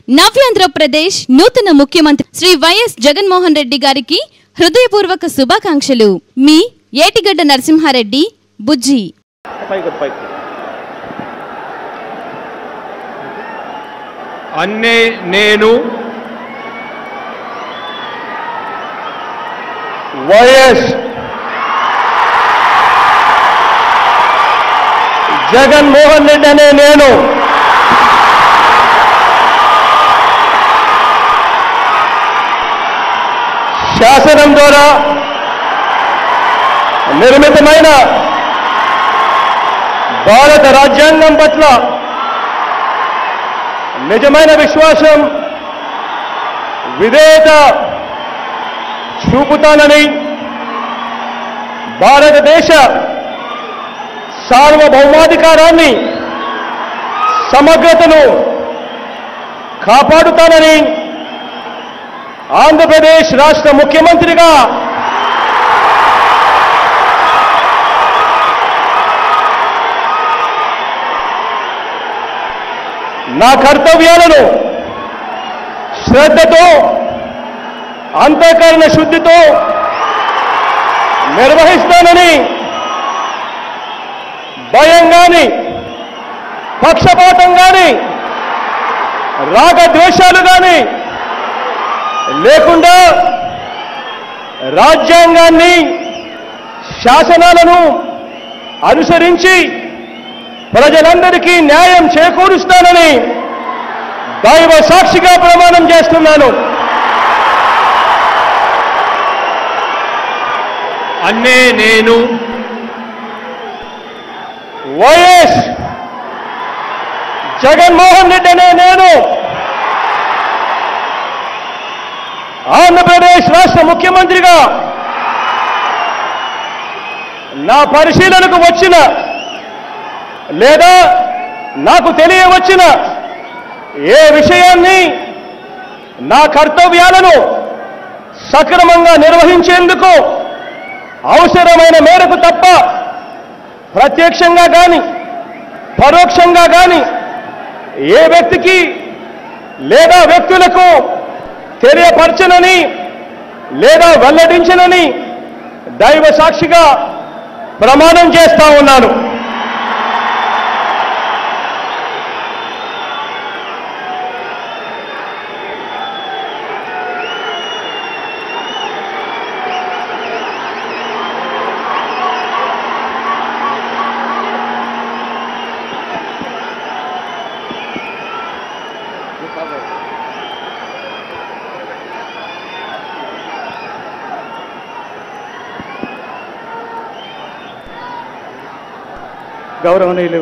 నవ్యాంధ్రప్రదేశ్ నూతన ముఖ్యమంత్రి శ్రీ వైఎస్ జగన్మోహన్ రెడ్డి గారికి హృదయపూర్వక శుభాకాంక్షలు. మీ ఏటిగడ్డ నరసింహారెడ్డి బుజ్జి. అన్నే నేను వైఎస్ జగన్మోహన్ రెడ్డి అనే నేను శాసనం ద్వారా నిర్మితమైన భారత రాజ్యాంగం పట్ల నిజమైన విశ్వాసం విధేయత చూపుతానని, భారతదేశ సార్వభౌమాధికారాన్ని సమగ్రతను కాపాడుతానని ఆంధ్రప్రదేశ్ రాష్ట్ర ముఖ్యమంత్రిగా నా కర్తవ్యాలను శ్రద్ధతో అంతఃకరణ శుద్ధితో నిర్వహిస్తానని, భయం గాని పక్షపాతం గాని రాగద్వేషాలు గాని లేకుండా రాజ్యాంగాన్ని శాసనాలను అనుసరించి ప్రజలందరికీ న్యాయం చేకూరుస్తానని దైవ సాక్షిగా ప్రమాణం చేస్తున్నాను. అన్నే నేను వైఎస్ జగన్మోహన్ రెడ్డి అనే నేను ఆంధ్రప్రదేశ్ రాష్ట్ర ముఖ్యమంత్రిగా నా పరిశీలనకు వచ్చిన లేదా నాకు తెలియవచ్చిన ఏ విషయాన్ని నా కర్తవ్యాలను సక్రమంగా నిర్వహించేందుకు అవసరమైన మేరకు తప్ప ప్రత్యక్షంగా కానీ పరోక్షంగా కానీ ఏ వ్యక్తికి లేదా వ్యక్తులకు తెలియపరచనని లేదా వెల్లడించనని దైవ సాక్షిగా ప్రమాణం చేస్తా ఉన్నాను. గౌరవనీయులు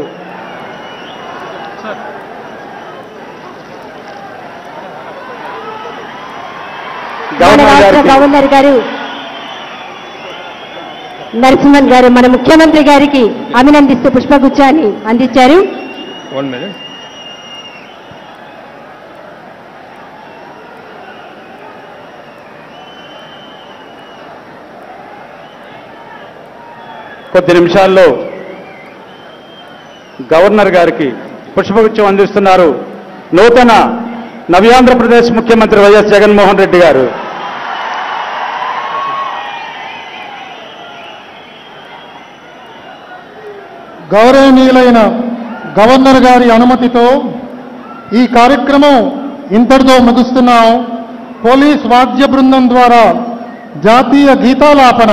గవర్నర్ గారు నరసింహన్ గారు మన ముఖ్యమంత్రి గారికి అభినందిస్తూ పుష్పగుచ్చాన్ని అందించారు. కొద్ది నిమిషాల్లో గవర్నర్ గారికి పుష్పగుచ్చం అందిస్తున్నారు నూతన నవ్యాంధ్రప్రదేశ్ ముఖ్యమంత్రి వైఎస్ జగన్మోహన్ రెడ్డి గారు. గౌరవనీయులైన గవర్నర్ గారి అనుమతితో ఈ కార్యక్రమం ఇంతటితో ముగుస్తున్నాం. పోలీస్ వాద్య బృందం ద్వారా జాతీయ గీతాలాపన.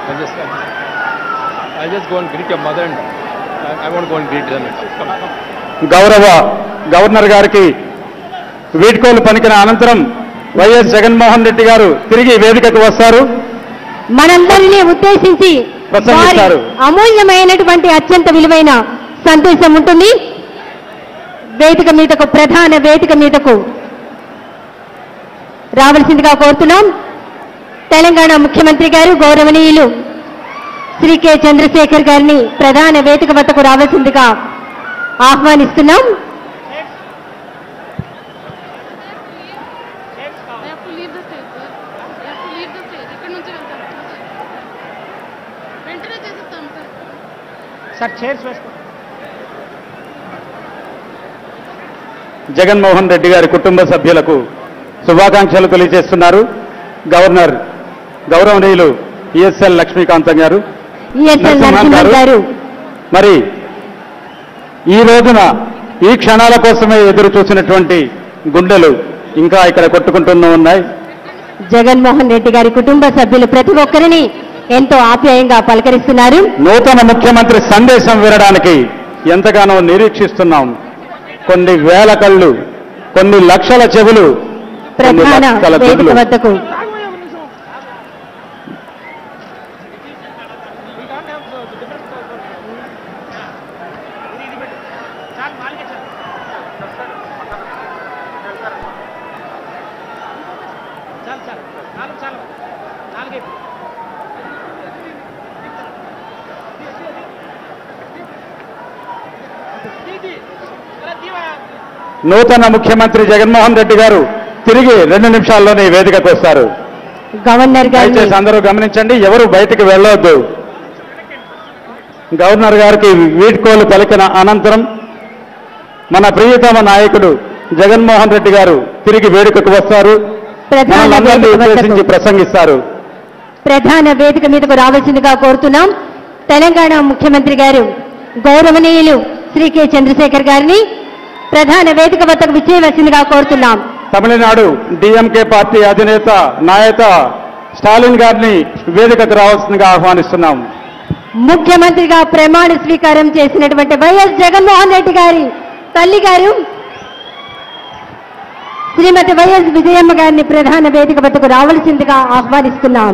I'll just go and greet your mother and I won't go and greet them. గౌరవ గవర్నర్ గారికి వీడ్కోలు పలికిన అనంతరం వైఎస్ జగన్మోహన్ రెడ్డి గారు తిరిగి వేదికకు వస్తారు. మనందరినీ ఉద్దేశించి ప్రసంగిస్తారు. అమూల్యమైనటువంటి అత్యంత విలువైన సందేశం ఉంటుంది. వేదిక మీదకు ప్రధాన వేదిక మీదకు రావాల్సిందిగా కోరుతున్నాం. తెలంగాణ ముఖ్యమంత్రి గారు గౌరవనీయులు శ్రీ కె చంద్రశేఖర్ గారిని ప్రధాన వేదిక వద్దకు రావాల్సిందిగా ఆహ్వానిస్తున్నాం. జగన్మోహన్ రెడ్డి గారి కుటుంబ సభ్యులకు శుభాకాంక్షలు తెలియజేస్తున్నారు గవర్నర్ గౌరవనీయులు ఈఎస్ఎల్ లక్ష్మీకాంతం గారు. మరి ఈ రోజున ఈ క్షణాల కోసమే ఎదురు చూసినటువంటి గుండెలు ఇంకా ఇక్కడ కొట్టుకుంటూనే ఉన్నాయి. జగన్మోహన్ రెడ్డి గారి కుటుంబ సభ్యులు ప్రతి ఒక్కరిని ఎంతో ఆప్యాయంగా పలకరిస్తున్నారు. నూతన ముఖ్యమంత్రి సందేశం వినడానికి ఎంతగానో నిరీక్షిస్తున్నాం. కొన్ని వేల కళ్ళు, కొన్ని లక్షల చెవులు ప్రధాన వేదిక వద్దకు నూతన ముఖ్యమంత్రి జగన్మోహన్ రెడ్డి గారు తిరిగి 2 నిమిషాల్లోనే వేదికకు వస్తారు. గవర్నర్ గారు దయచేసి అందరూ గమనించండి, ఎవరు బయటికి వెళ్ళవద్దు. గవర్నర్ గారికి వీడ్కోలు పలికిన అనంతరం మన ప్రియతమ నాయకుడు జగన్మోహన్ రెడ్డి గారు తిరిగి వేదికకు వస్తారు. మనల్ని ఉద్దేశించి ప్రసంగిస్తారు. ప్రధాన వేదిక మీదకు రావాల్సిందిగా కోరుతున్నాం. తెలంగాణ ముఖ్యమంత్రి గారు గౌరవనీయులు శ్రీ కె చంద్రశేఖర్ గారిని ప్రధాన వేదిక వద్దకు విచ్చేయవలసిందిగా కోరుతున్నాం. తమిళనాడు డిఎంకే పార్టీ అధినేత నాయక స్టాలిన్ గారిని వేదికకు రావాల్సిందిగా ఆహ్వానిస్తున్నాం. ముఖ్యమంత్రిగా ప్రమాణ స్వీకారం చేసినటువంటి వైఎస్ జగన్మోహన్ రెడ్డి గారి తల్లి గారు శ్రీమతి వైఎస్ విజయమ్మ గారిని ప్రధాన వేదిక వద్దకు రావాల్సిందిగా ఆహ్వానిస్తున్నాం.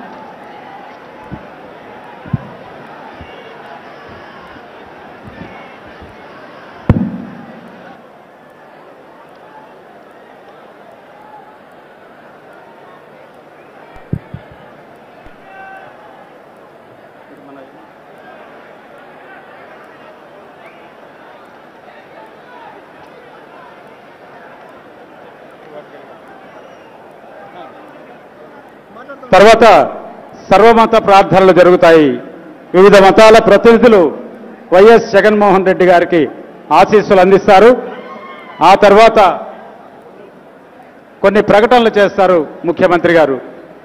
తర్వాత సర్వమత ప్రార్థనలు జరుగుతాయి. వివిధ మతాల ప్రతినిధులు వైఎస్ జగన్మోహన్ రెడ్డి గారికి ఆశీస్సులు అందిస్తారు. ఆ తర్వాత కొన్ని ప్రకటనలు చేస్తారు ముఖ్యమంత్రి గారు.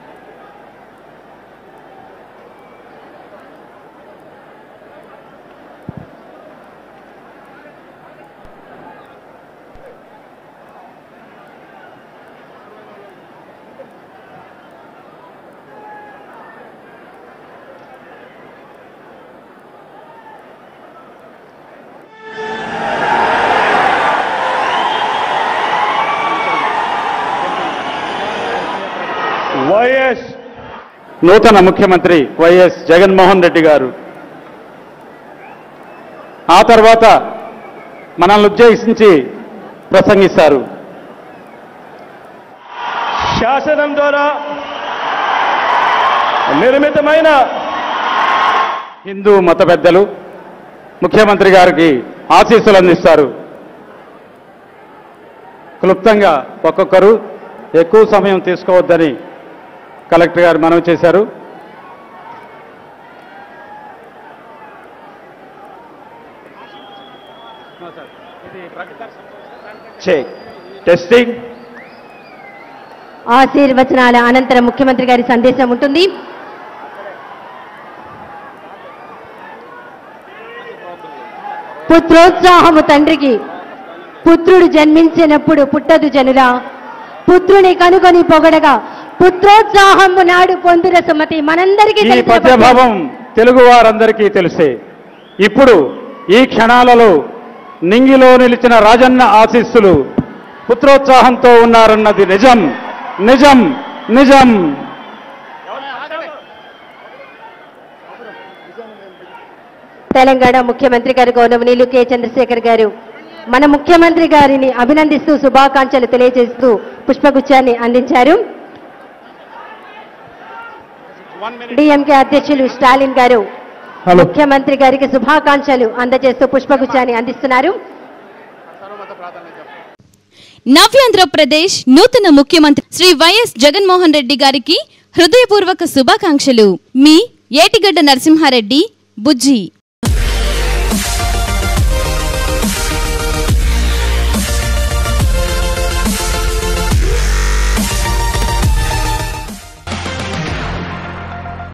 నూతన ముఖ్యమంత్రి వైఎస్ జగన్మోహన్ రెడ్డి గారు ఆ తర్వాత మనల్ని ఉద్దేశించి ప్రసంగిస్తారు. శాసనం ద్వారా నిర్మితమైన హిందూ మత పెద్దలు ముఖ్యమంత్రి గారికి ఆశీస్సులు అందిస్తారు. క్లుప్తంగా ఒక్కొక్కరు ఎక్కువ సమయం తీసుకోవద్దని కలెక్టర్ గారు మనవి చేశారు. టెస్టింగ్. ఆశీర్వచనాల అనంతరం ముఖ్యమంత్రి గారి సందేశం ఉంటుంది. పుత్రోత్సాహము తండ్రికి, పుత్రుడు జన్మించినప్పుడు పుట్టదు జనులా, పుత్రుని కనుగొని పొగడగా పుత్రోత్సాహము నాడు పొందుర సుమతి మనందరికీ ఈ తెలిసిన పద్యభావం తెలుగు వారందరికీ తెలిసే. ఇప్పుడు ఈ క్షణాలలో నింగిలో నిలిచిన రాజన్న ఆశీస్సులు పుత్రోత్సాహంతో ఉన్నారన్నది నిజం నిజం నిజం. తెలంగాణ ముఖ్యమంత్రి గారు గౌరవనీయులు కె చంద్రశేఖర్ గారు మన ముఖ్యమంత్రి గారిని అభినందిస్తూ శుభాకాంక్షలు తెలియజేస్తూ పుష్పగుచ్చాన్ని అందించారు. డిఎంకే అధ్యక్షులు స్టాలిన్ గారు ముఖ్యమంత్రి గారికి శుభాకాంక్షలు అందజేస్తూ పుష్పగుచ్చాన్ని అందిస్తున్నారు. నవ్యాంధ్రప్రదేశ్ నూతన ముఖ్యమంత్రి శ్రీ వైఎస్ జగన్మోహన్ రెడ్డి గారికి హృదయపూర్వక శుభాకాంక్షలు. మీ ఏటిగడ్డ నరసింహారెడ్డి, బుజ్జి.